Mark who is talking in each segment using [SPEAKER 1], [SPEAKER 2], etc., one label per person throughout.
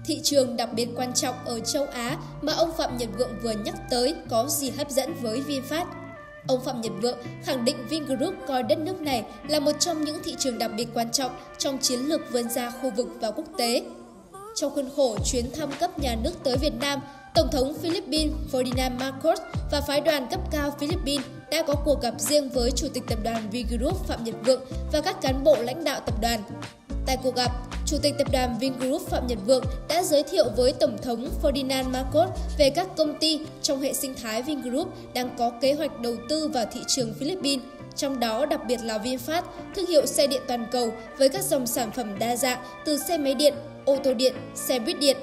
[SPEAKER 1] Thị trường đặc biệt quan trọng ở châu Á mà ông Phạm Nhật Vượng vừa nhắc tới có gì hấp dẫn với VinFast? Ông Phạm Nhật Vượng khẳng định Vingroup coi đất nước này là một trong những thị trường đặc biệt quan trọng trong chiến lược vươn ra khu vực và quốc tế. Trong khuôn khổ chuyến thăm cấp nhà nước tới Việt Nam, Tổng thống Philippines Ferdinand Marcos và phái đoàn cấp cao Philippines đã có cuộc gặp riêng với Chủ tịch Tập đoàn Vingroup Phạm Nhật Vượng và các cán bộ lãnh đạo tập đoàn. Tại cuộc gặp, Chủ tịch Tập đoàn Vingroup Phạm Nhật Vượng đã giới thiệu với Tổng thống Ferdinand Marcos về các công ty trong hệ sinh thái Vingroup đang có kế hoạch đầu tư vào thị trường Philippines, trong đó đặc biệt là VinFast, thương hiệu xe điện toàn cầu với các dòng sản phẩm đa dạng từ xe máy điện, ô tô điện, xe buýt điện.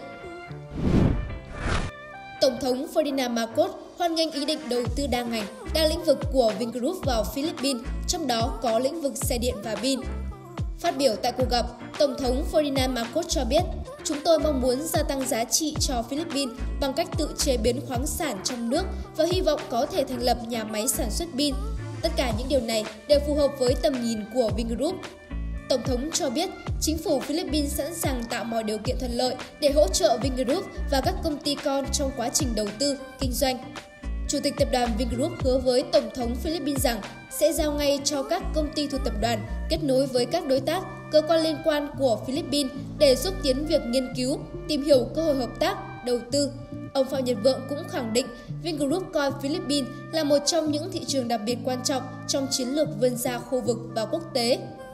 [SPEAKER 1] Tổng thống Ferdinand Marcos hoan nghênh ý định đầu tư đa ngành, đa lĩnh vực của Vingroup vào Philippines, trong đó có lĩnh vực xe điện và pin. Phát biểu tại cuộc gặp, Tổng thống Ferdinand Marcos cho biết, chúng tôi mong muốn gia tăng giá trị cho Philippines bằng cách tự chế biến khoáng sản trong nước và hy vọng có thể thành lập nhà máy sản xuất pin. Tất cả những điều này đều phù hợp với tầm nhìn của Vingroup. Tổng thống cho biết, chính phủ Philippines sẵn sàng tạo mọi điều kiện thuận lợi để hỗ trợ Vingroup và các công ty con trong quá trình đầu tư, kinh doanh. Chủ tịch Tập đoàn Vingroup hứa với Tổng thống Philippines rằng sẽ giao ngay cho các công ty thuộc tập đoàn kết nối với các đối tác, cơ quan liên quan của Philippines để xúc tiến việc nghiên cứu, tìm hiểu cơ hội hợp tác, đầu tư. Ông Phạm Nhật Vượng cũng khẳng định Vingroup coi Philippines là một trong những thị trường đặc biệt quan trọng trong chiến lược vươn ra khu vực và quốc tế.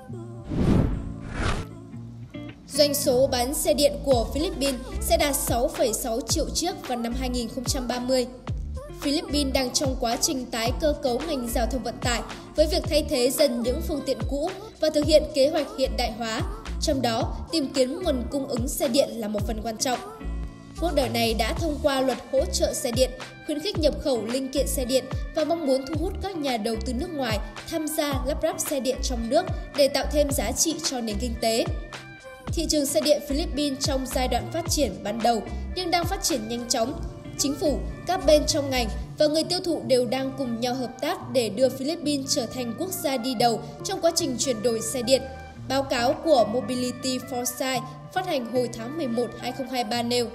[SPEAKER 1] Doanh số bán xe điện của Philippines sẽ đạt 6,6 triệu chiếc vào năm 2030. Philippines đang trong quá trình tái cơ cấu ngành giao thông vận tải với việc thay thế dần những phương tiện cũ và thực hiện kế hoạch hiện đại hóa, trong đó tìm kiếm nguồn cung ứng xe điện là một phần quan trọng. Quốc đảng này đã thông qua luật hỗ trợ xe điện, khuyến khích nhập khẩu linh kiện xe điện và mong muốn thu hút các nhà đầu tư nước ngoài tham gia lắp ráp xe điện trong nước để tạo thêm giá trị cho nền kinh tế. Thị trường xe điện Philippines trong giai đoạn phát triển ban đầu nhưng đang phát triển nhanh chóng. Chính phủ, các bên trong ngành và người tiêu thụ đều đang cùng nhau hợp tác để đưa Philippines trở thành quốc gia đi đầu trong quá trình chuyển đổi xe điện. Báo cáo của Mobility Foresight phát hành hồi tháng 11 2023 nêu.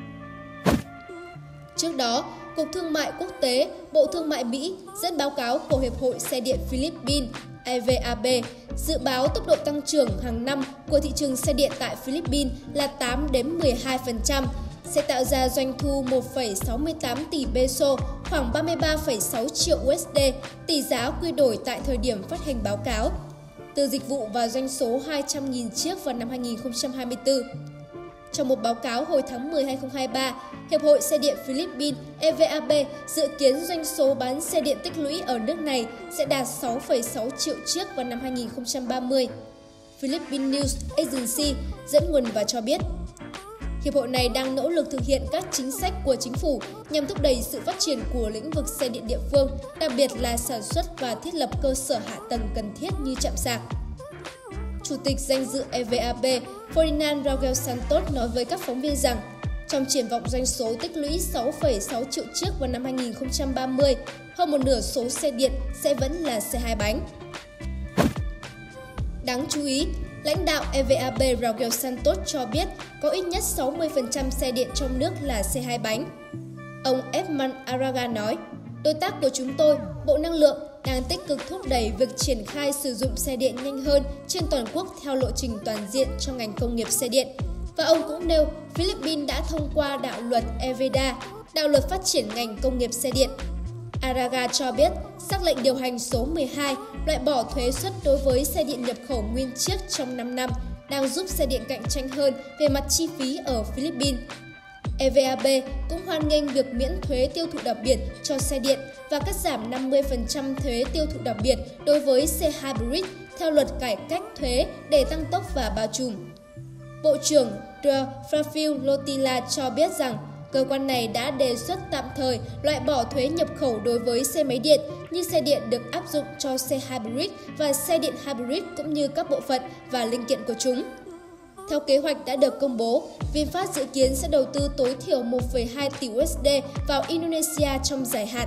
[SPEAKER 1] Trước đó, Cục Thương mại Quốc tế, Bộ Thương mại Mỹ dẫn báo cáo của Hiệp hội Xe điện Philippines EVAB dự báo tốc độ tăng trưởng hàng năm của thị trường xe điện tại Philippines là 8 đến 12%, sẽ tạo ra doanh thu 1,68 tỷ peso, khoảng 33,6 triệu USD, tỷ giá quy đổi tại thời điểm phát hành báo cáo, từ dịch vụ và doanh số 200.000 chiếc vào năm 2024. Trong một báo cáo hồi tháng 10 2023, Hiệp hội Xe điện Philippines EVAB dự kiến doanh số bán xe điện tích lũy ở nước này sẽ đạt 6,6 triệu chiếc vào năm 2030. Philippines News Agency dẫn nguồn và cho biết, Hiệp hội này đang nỗ lực thực hiện các chính sách của chính phủ nhằm thúc đẩy sự phát triển của lĩnh vực xe điện địa phương, đặc biệt là sản xuất và thiết lập cơ sở hạ tầng cần thiết như trạm sạc. Chủ tịch danh dự EVAB Ferdinand Raquel Santos nói với các phóng viên rằng, trong triển vọng doanh số tích lũy 6,6 triệu chiếc vào năm 2030, hơn một nửa số xe điện sẽ vẫn là xe hai bánh. Đáng chú ý, lãnh đạo EVAB Raquel Santos cho biết có ít nhất 60% xe điện trong nước là xe hai bánh. Ông Edmund Araga nói, đối tác của chúng tôi, Bộ Năng lượng, đang tích cực thúc đẩy việc triển khai sử dụng xe điện nhanh hơn trên toàn quốc theo lộ trình toàn diện cho ngành công nghiệp xe điện. Và ông cũng nêu Philippines đã thông qua đạo luật EVEDA, đạo luật phát triển ngành công nghiệp xe điện. Araga cho biết, sắc lệnh điều hành số 12 loại bỏ thuế suất đối với xe điện nhập khẩu nguyên chiếc trong 5 năm đang giúp xe điện cạnh tranh hơn về mặt chi phí ở Philippines. EVAB cũng hoan nghênh việc miễn thuế tiêu thụ đặc biệt cho xe điện và cắt giảm 50% thuế tiêu thụ đặc biệt đối với xe hybrid theo luật cải cách thuế để tăng tốc và bao trùm. Bộ trưởng Rafael Lotila cho biết rằng cơ quan này đã đề xuất tạm thời loại bỏ thuế nhập khẩu đối với xe máy điện như xe điện được áp dụng cho xe hybrid và xe điện hybrid cũng như các bộ phận và linh kiện của chúng. Theo kế hoạch đã được công bố, VinFast dự kiến sẽ đầu tư tối thiểu 1,2 tỷ USD vào Indonesia trong dài hạn.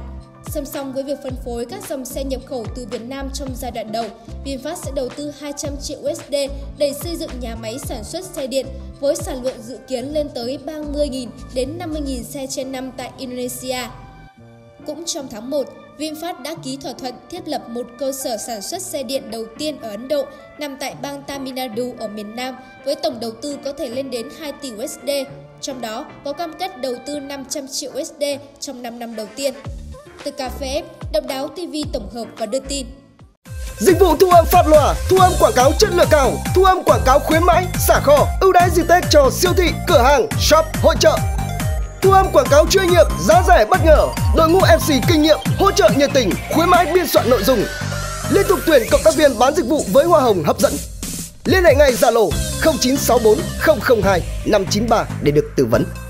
[SPEAKER 1] Song song với việc phân phối các dòng xe nhập khẩu từ Việt Nam trong giai đoạn đầu, VinFast sẽ đầu tư 200 triệu USD để xây dựng nhà máy sản xuất xe điện với sản lượng dự kiến lên tới 30.000 đến 50.000 xe trên năm tại Indonesia. Cũng trong tháng 1, VinFast đã ký thỏa thuận thiết lập một cơ sở sản xuất xe điện đầu tiên ở Ấn Độ nằm tại bang Tamil Nadu ở miền Nam với tổng đầu tư có thể lên đến 2 tỷ USD, trong đó có cam kết đầu tư 500 triệu USD trong 5 năm đầu tiên. Từ Cà Phê F, Độc Đáo TV tổng hợp và đưa tin.
[SPEAKER 2] Dịch vụ thu âm phát loa, thu âm quảng cáo chất lượng cao, thu âm quảng cáo khuyến mãi, xả kho, ưu đãi dịp Tết cho siêu thị, cửa hàng, shop, hội chợ. Thu âm quảng cáo chuyên nghiệp, giá rẻ bất ngờ, đội ngũ MC kinh nghiệm, hỗ trợ nhiệt tình, khuyến mãi biên soạn nội dung. Liên tục tuyển cộng tác viên bán dịch vụ với hoa hồng hấp dẫn. Liên hệ ngay Zalo 0964 002 593 để được tư vấn.